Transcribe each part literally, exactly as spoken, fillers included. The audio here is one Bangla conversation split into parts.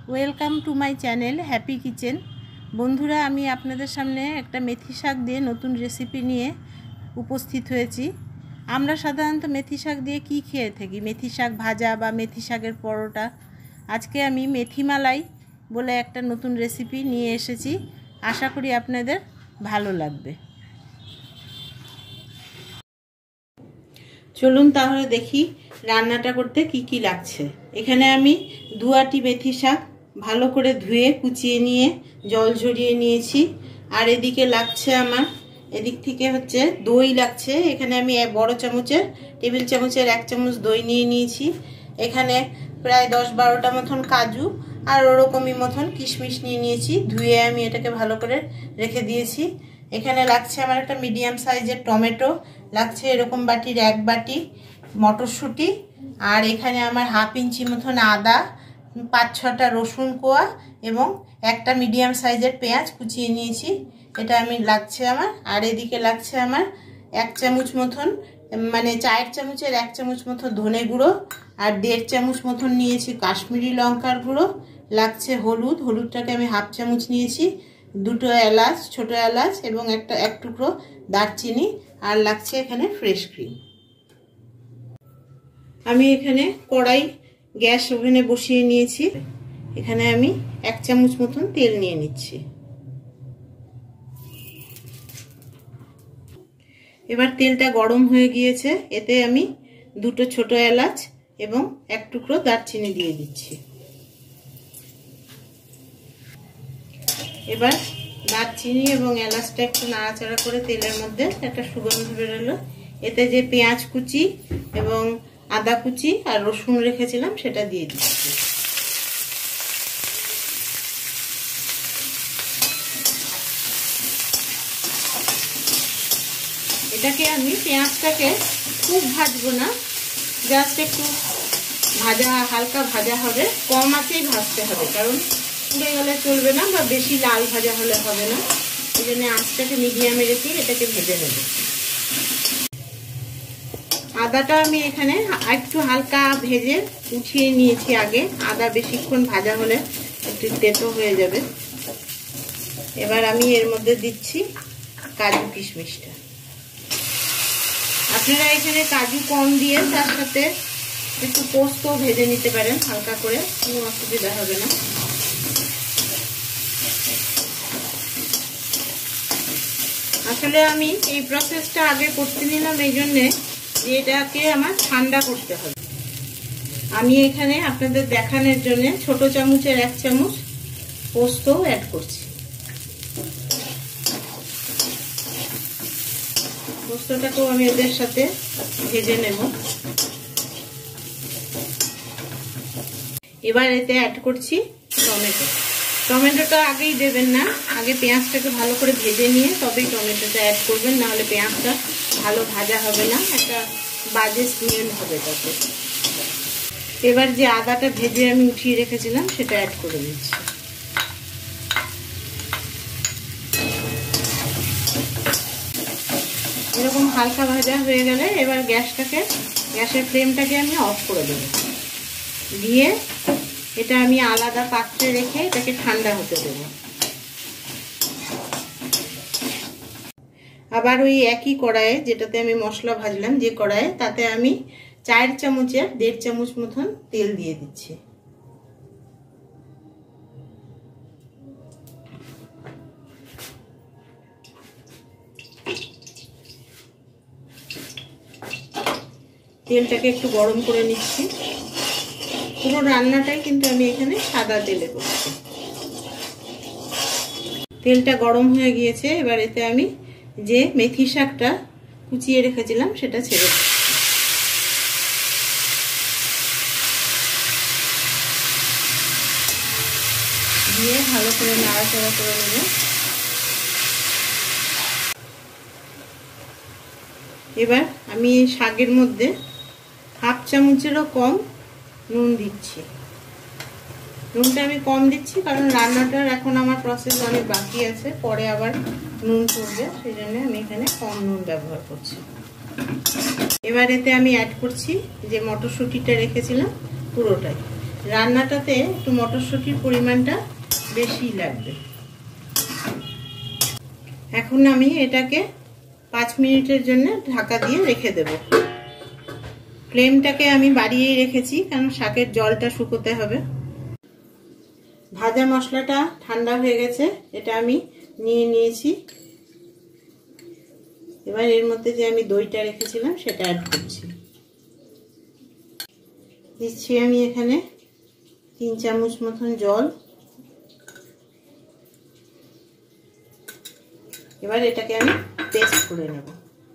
Welcome to my channel Happy Kitchen. বন্ধুরা, আমি আপনাদের সামনে একটা মেথি শাক দিয়ে নতুন রেসিপি নিয়ে উপস্থিত হয়েছি। আমরা সাধারণত মেথি শাক দিয়ে কি খেয়ে থাকি? মেথি শাক ভাজা বা মেথি শাকের পরোটা। আজকে আমি মেথি মালাই বলে একটা নতুন রেসিপি নিয়ে এসেছি। আশা করি আপনাদের ভালো লাগবে। চলুন তাহলে দেখি রান্নাটা করতে কি কি লাগছে। এখানে আমি দু আটি মেথি শাক ভালো করে ধুয়ে কুচিয়ে নিয়ে জল ঝরিয়ে নিয়েছি। আর এদিকে লাগছে আমার, এদিক থেকে হচ্ছে দই লাগছে। এখানে আমি বড় চামচের টেবিল চামচের এক চামচ দই নিয়ে নিয়েছি। এখানে প্রায় দশ বারোটা মতন কাজু আর ওরকমই মতন কিশমিশ নিয়ে নিয়েছি। ধুয়ে আমি এটাকে ভালো করে রেখে দিয়েছি। এখানে লাগছে আমার একটা মিডিয়াম সাইজের টমেটো, লাগছে এরকম বাটির এক বাটি মটরশুঁটি, আর এখানে আমার হাফ ইঞ্চি মতন আদা, পাঁচ ছটা রসুন কোয়া এবং একটা মিডিয়াম সাইজের পেঁয়াজ কুচিয়ে নিয়েছি। এটা আমি লাগছে আমার। আর এদিকে লাগছে আমার এক চামচ মতন, মানে চায়ের চামচের এক চামচ মতন ধনে গুঁড়ো, আর দেড় চামচ মতন নিয়েছি কাশ্মীরি লঙ্কার গুঁড়ো। লাগছে হলুদ, হলুদটাকে আমি হাফ চামচ নিয়েছি, দুটো এলাচ, ছোট এলাচ এবং একটা এক টুকরো দারচিনি, আর লাগছে এখানে ফ্রেশ ক্রিম। আমি এখানে কড়াই গ্যাস ওভেনে বসিয়ে নিয়েছি। এখানে আমি এক চামচ মতন তেল নিয়ে নিচ্ছি। এবার তেলটা গরম হয়ে গিয়েছে, এতে আমি দুটো ছোট এলাচ এবং এক টুকরো দারচিনি দিয়ে দিচ্ছি। এবার দারচিনি এবং এলাচটা একটু নাড়াচাড়া করে তেলের মধ্যে একটা সুগন্ধ বেরোলো। এতে যে পেঁয়াজ কুচি এবং আদা কুচি আর রসুন রেখেছিলাম সেটা দিয়ে দিচ্ছি। এটাকে আমি পেঁয়াজটাকে খুব ভাজবো না, জাস্ট একটু ভাজা, হালকা ভাজা হবে, কম আঁচেই ভাজতে হবে, কারণ পুড়ে গেলে চলবে না বা বেশি লাল ভাজা হলে হবে না। এই জন্য আঁচটাকে মিডিয়ামে রেখে এটাকে ভেজে নেব। আদাটা আমি এখানে একটু হালকা ভেজে উঠিয়ে নিয়েছি আগে। আদা বেশিক্ষণ ভাজা হলে একটু তেতো হয়ে যাবে। এবার আমি এর মধ্যে দিচ্ছি কাজু কিশমিশটা। আপনারা এখানে কাজু কম দিয়ে তার সাথে একটু পোস্ত ভেজে নিতে পারেন হালকা করে, কোনো অসুবিধা হবে না। আসলে আমি এই প্রসেসটা আগে করতে নিলাম এই জন্যে যে এটাকে আমার ঠান্ডা করতে হবে। আমি এখানে আপনাদের দেখানোর জন্য ছোট চামচের এক চামচ পোস্তও অ্যাড করছি। পোস্তটাকেও আমি এদের সাথে ভেজে নেব। এবার এতে অ্যাড করছি টমেটো। টমেটোটা আগেই দেবেন না, আগে পেঁয়াজটাকে ভালো করে ভেজে নিয়ে তবেই টমেটোটা অ্যাড করবেন, না হলে পেঁয়াজটা ভালো ভাজা হবে না, একটা বাজে স্মেল হবে তাতে। এবার যে আদাটা ভেজে আমি উঠিয়ে রেখেছিলাম সেটা অ্যাড করে দিচ্ছি। এরকম হালকা ভাজা হয়ে গেলে এবার গ্যাসটাকে, গ্যাসের ফ্লেমটাকে আমি অফ করে দেবো। দিয়ে এটা আমি আলাদা পাত্রে রেখে এটাকে ঠান্ডা হতে দেব। আবার ওই একই কড়াইয়ে যেটাতে আমি মশলা ভাজলাম, যে কড়াইয়ে, তাতে আমি চার চামচের দেড় চামচ মতন তেল দিয়ে দিচ্ছি। তেলটাকে একটু গরম করে নিচ্ছি। পুরো রান্নাটাই কিন্তু আমি এখানে সাদা তেলে করছি। তেলটা গরম হয়ে গিয়েছে, এবার এতে আমি যে মেথি শাকটা কুচিয়ে রেখেছিলাম সেটা ছেড়ে দিচ্ছি। দিয়ে ভালো করে নাড়াচাড়া করে নেব। এবার আমি এই শাকের মধ্যে হাফ চামচেরও কম নুন দিচ্ছি। নুনটা আমি কম দিচ্ছি কারণ রান্নাটার এখন আমার প্রসেস অনেক বাকি আছে, পরে আবার নুন পড়বে, সেই জন্য আমি এখানে কম নুন ব্যবহার করছি। এবার এতে আমি অ্যাড করছি যে মটরশুঁটিটা রেখেছিলাম পুরোটাই। রান্নাটাতে একটু মটরশুঁটির পরিমাণটা বেশি লাগবে। এখন আমি এটাকে পাঁচ মিনিটের জন্য ঢাকা দিয়ে রেখে দেব। ফ্লেমটাকে আমি বাড়িয়েই রেখেছি কারণ শাকের জলটা শুকোতে হবে। ভাজা মশলাটা ঠান্ডা হয়ে গেছে, এটা আমি নিয়ে নিয়েছি। এবার এর মধ্যে যে আমি দইটা রেখেছিলাম সেটা অ্যাড করছি। দিচ্ছি আমি এখানে তিন চামচ মতন জল। এবার এটাকে আমি পেস্ট করে নেব।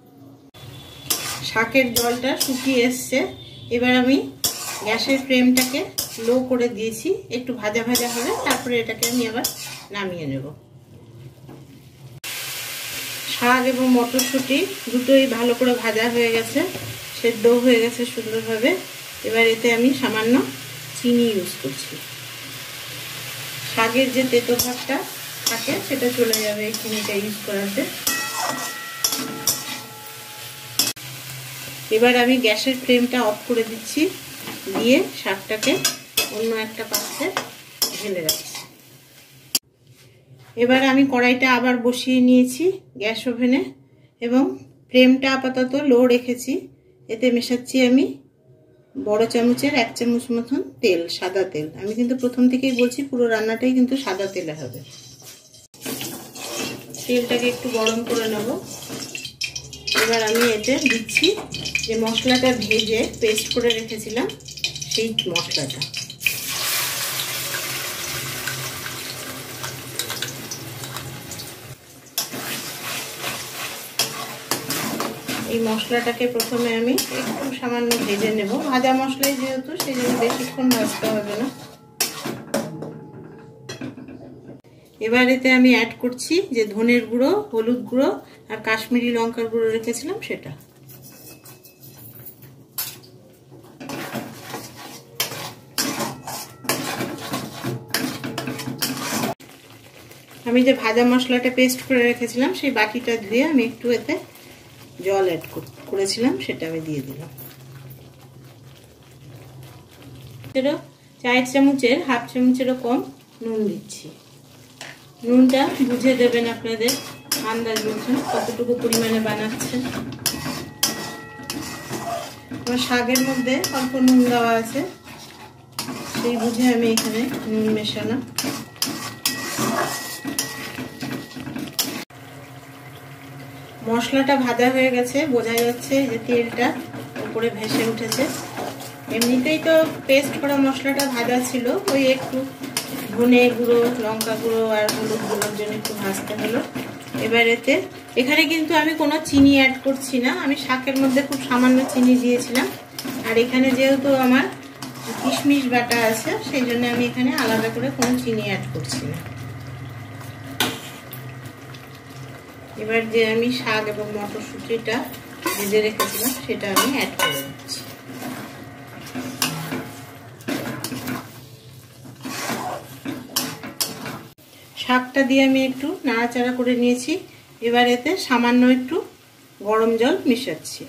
শাকের জলটা শুকিয়ে এসছে। এবার আমি গ্যাসের ফ্লেমটাকে লো করে দিয়েছি, একটু ভাজা ভাজা হবে, তারপরে এটাকে আমি আবার নামিয়ে নেব। শাক এবং মটরশুঁটি দুটোই ভালো করে ভাজা হয়ে গেছে, সেদ্ধ হয়ে গেছে সুন্দরভাবে। এবার এতে আমি সামান্য চিনি ইউজ করছি। শাকের যে তেতো ভাবটা থাকে সেটা চলে যাবে এই চিনিটা ইউজ করাতে। এবার আমি গ্যাসের ফ্লেমটা অফ করে দিচ্ছি, দিয়ে শাকটাকে অন্য একটা পাত্রে ঢেলে রাখছি। এবার আমি কড়াইটা আবার বসিয়ে নিয়েছি গ্যাস ওভেনে এবং ফ্লেমটা আপাতত লো রেখেছি। এতে মেশাচ্ছি আমি বড় চামচের এক চামচ মতন তেল, সাদা তেল। আমি কিন্তু প্রথম থেকেই বলছি পুরো রান্নাটাই কিন্তু সাদা তেলে হবে। তেলটাকে একটু গরম করে নেব। এবার আমি এতে দিচ্ছি যে মশলাটা ভেজে পেস্ট করে রেখেছিলাম সেই মশলাটা। এই মশলাটাকে প্রথমে আমি একটু সামান্য ভেজে নেব। ভাজা মশলাই যেহেতু সেই জন্য বেশিক্ষণ ভাজতে হবে না। এবার এতে আমি অ্যাড করছি যে ধনের গুঁড়ো, হলুদ গুঁড়ো আর কাশ্মীরি লঙ্কার গুঁড়ো রেখেছিলাম সেটা। আমি যে ভাজা মশলাটা পেস্ট করে রেখেছিলাম সেই বাটিটা ধুয়ে আমি একটু এতে জল অ্যাড করেছিলাম, সেটা আমি দিয়ে দিলাম। চার চামচের হাফ চামচেরও কম নুন দিচ্ছি। নুনটা বুঝে দেবেন আপনাদের আন্দাজ মতন কতটুকু পরিমাণে বানাচ্ছেন। আমার শাকের মধ্যে অল্প নুন দেওয়া আছে, সেই বুঝে আমি এখানে নুন মেশানো। মশলাটা ভাজা হয়ে গেছে, বোঝা যাচ্ছে যে তেলটা উপরে ভেসে উঠেছে। এমনিতেই তো পেস্ট করা মশলাটা ভাজা ছিল, ওই একটু ধনে গুঁড়ো, লঙ্কা গুঁড়ো আর হলুদ গুঁড়োর জন্য একটু ভাজতে হলো। এবার এতে এখানে কিন্তু আমি কোনো চিনি অ্যাড করছি না, আমি শাকের মধ্যে খুব সামান্য চিনি দিয়েছিলাম। আর এখানে যেহেতু আমার কিশমিশ বাটা আছে সেই জন্য আমি এখানে আলাদা করে কোনো চিনি অ্যাড করছি না। এবার যে আমি শাক এবং মটরশুঁটিটা ভেজে রেখেছিলাম সেটা আমি অ্যাড করে দিচ্ছি। শাকটা দিয়ে আমি একটু নাড়াচাড়া করে নিয়েছি। এবার এতে সামান্য একটু গরম জল মিশাচ্ছি।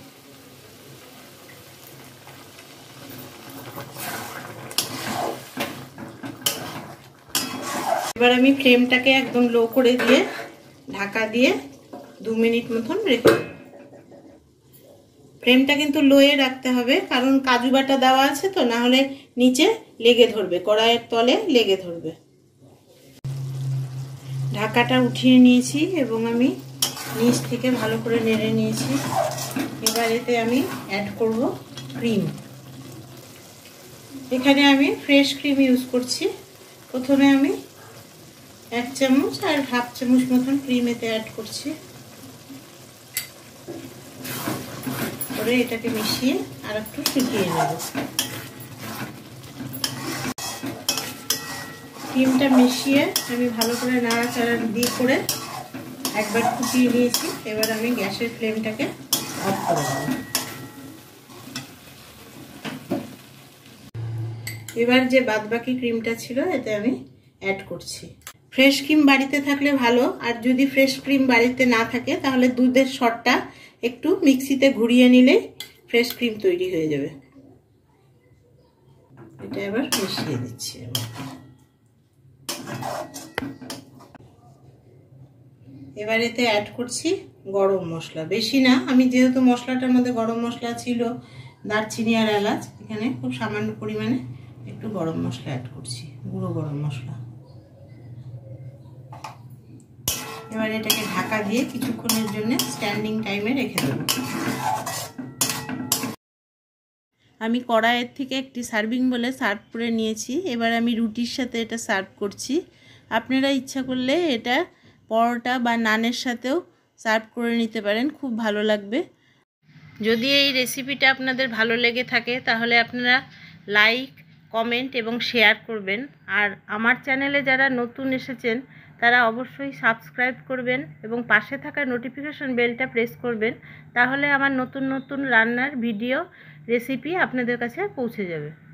এবার আমি ফ্লেমটাকে একদম লো করে দিয়ে ঢাকা দিয়ে দু মিনিট মতন রেখে, ফ্লেমটা কিন্তু লোয়ে রাখতে হবে কারণ কাজু বাটা দেওয়া আছে তো, না হলে নিচে লেগে ধরবে, কড়াইয়ের তলে লেগে ধরবে। ঢাকাটা উঠিয়ে নিয়েছি এবং আমি নিচ থেকে ভালো করে নেড়ে নিয়েছি। এবার এতে আমি অ্যাড করব ক্রিম। এখানে আমি ফ্রেশ ক্রিম ইউজ করছি। প্রথমে আমি এক চামচ আর হাফ চামচ মতন ক্রিম এতে অ্যাড করছি, করে এটাকে মিশিয়ে আর একটু ফুটিয়ে নেব। ক্রিমটা মিশিয়ে আমি ভালো করে নাড়াচাড়া দিয়ে করে একবার ফুটিয়ে নিয়েছি। এবার আমি গ্যাসের ফ্লেমটাকে অফ করে দেব। এবার যে বাদবাকি ক্রিমটা ছিল এতে আমি অ্যাড করছি। ফ্রেশ ক্রিম বাড়িতে থাকলে ভালো, আর যদি ফ্রেশ ক্রিম বাড়িতে না থাকে তাহলে দুধের সরটা একটু মিক্সিতে ঘুরিয়ে নিলে ফ্রেশ ক্রিম তৈরি হয়ে যাবে। এটা এবার মিশিয়ে দিচ্ছি। এবার এতে অ্যাড করছি গরম মশলা, বেশি না, আমি যেহেতু মশলাটার মধ্যে গরম মশলা ছিল, দারচিনি আর এলাচ, এখানে খুব সামান্য পরিমাণে একটু গরম মশলা অ্যাড করছি, গুঁড়ো গরম মশলা। এবার এটাকে ঢাকা দিয়ে কিছুক্ষণের জন্য স্ট্যান্ডিং টাইমে রেখে দেব। আমি কড়াইয়ের থেকে একটি সার্ভিং বলে সার্ভ করে নিয়েছি। এবার আমি রুটির সাথে এটা সার্ভ করছি। আপনারা ইচ্ছা করলে এটা পরোটা বা নানের সাথেও সার্ভ করে নিতে পারেন, খুব ভালো লাগবে। যদি এই রেসিপিটা আপনাদের ভালো লেগে থাকে তাহলে আপনারা লাইক, কমেন্ট এবং শেয়ার করবেন। আর আমার চ্যানেলে যারা নতুন এসেছেন তারা অবশ্যই সাবস্ক্রাইব করবেন এবং পাশে থাকা নোটিফিকেশন বেলটা প্রেস করবেন, তাহলে আমার নতুন নতুন রান্নার ভিডিও রেসিপি আপনাদের কাছে পৌঁছে যাবে।